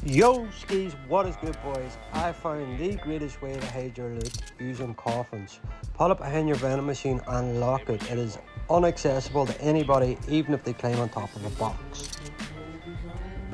Yo skis, what is good boys? I found the greatest way to hide your loot using coffins. Pull it behind your vending machine and lock it. It is inaccessible to anybody even if they climb on top of a box.